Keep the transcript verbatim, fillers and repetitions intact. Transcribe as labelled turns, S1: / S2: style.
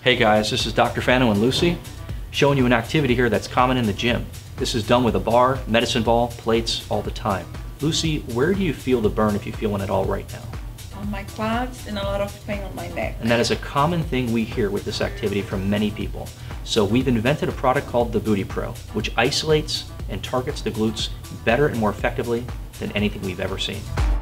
S1: Hey guys, this is Doctor Fano and Lucy, showing you an activity here that's common in the gym. This is done with a bar, medicine ball, plates, all the time. Lucy, where do you feel the burn, if you feel one at all right now?
S2: On my quads and a lot of pain on my neck.
S1: And that is a common thing we hear with this activity from many people. So we've invented a product called the Booty Pro, which isolates and targets the glutes better and more effectively than anything we've ever seen.